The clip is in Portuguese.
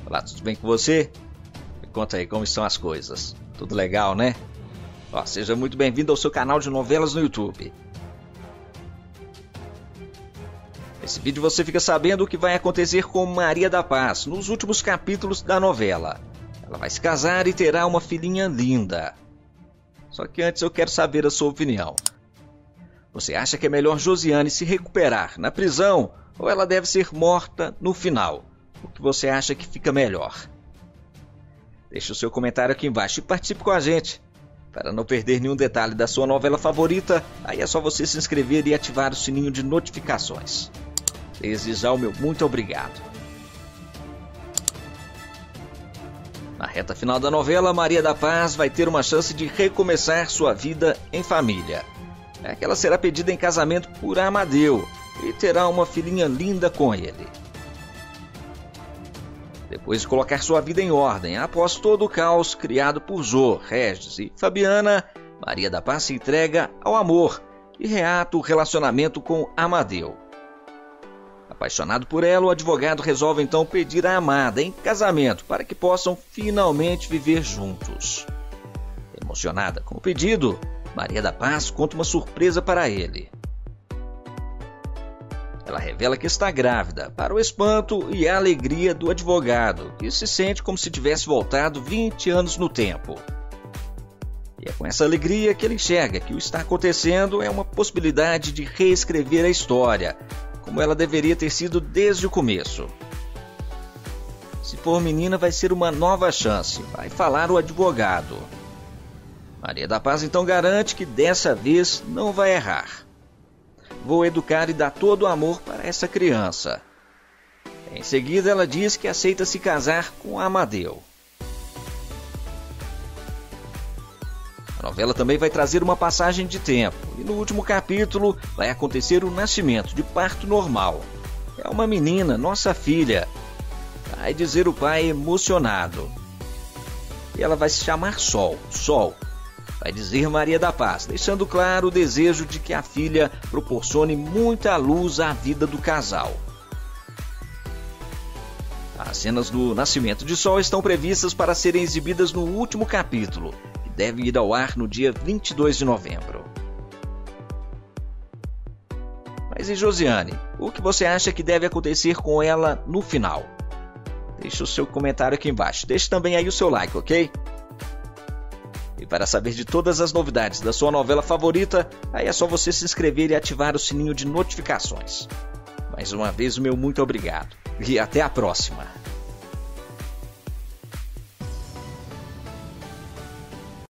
Olá, tudo bem com você? Me conta aí como estão as coisas. Tudo legal, né? Seja muito bem-vindo ao seu canal de novelas no YouTube. Nesse vídeo você fica sabendo o que vai acontecer com Maria da Paz nos últimos capítulos da novela. Ela vai se casar e terá uma filhinha linda. Só que antes eu quero saber a sua opinião. Você acha que é melhor Josiane se recuperar na prisão ou ela deve ser morta no final? O que você acha que fica melhor? Deixe o seu comentário aqui embaixo e participe com a gente. Para não perder nenhum detalhe da sua novela favorita, aí é só você se inscrever e ativar o sininho de notificações. Desde já o meu muito obrigado. Na reta final da novela, Maria da Paz vai ter uma chance de recomeçar sua vida em família. É que ela será pedida em casamento por Amadeu e terá uma filhinha linda com ele. Depois de colocar sua vida em ordem, após todo o caos criado por Jô, Regis e Fabiana, Maria da Paz se entrega ao amor e reata o relacionamento com Amadeu. Apaixonado por ela, o advogado resolve então pedir a amada em casamento para que possam finalmente viver juntos. Emocionada com o pedido, Maria da Paz conta uma surpresa para ele. Ela revela que está grávida, para o espanto e a alegria do advogado, que se sente como se tivesse voltado 20 anos no tempo. E é com essa alegria que ele enxerga que o que está acontecendo é uma possibilidade de reescrever a história, como ela deveria ter sido desde o começo. Se for menina, vai ser uma nova chance, vai falar o advogado. Maria da Paz então garante que dessa vez não vai errar. Vou educar e dar todo o amor para essa criança. Em seguida, ela diz que aceita se casar com Amadeu. A novela também vai trazer uma passagem de tempo, e no último capítulo vai acontecer o nascimento de parto normal. É uma menina, nossa filha, vai dizer o pai emocionado. E ela vai se chamar Sol, vai dizer Maria da Paz, deixando claro o desejo de que a filha proporcione muita luz à vida do casal. As cenas do nascimento de Sol estão previstas para serem exibidas no último capítulo, que deve ir ao ar no dia 22 de novembro. Mas e Josiane? O que você acha que deve acontecer com ela no final? Deixe o seu comentário aqui embaixo. Deixe também aí o seu like, ok? E para saber de todas as novidades da sua novela favorita, aí é só você se inscrever e ativar o sininho de notificações. Mais uma vez, o meu muito obrigado. E até a próxima!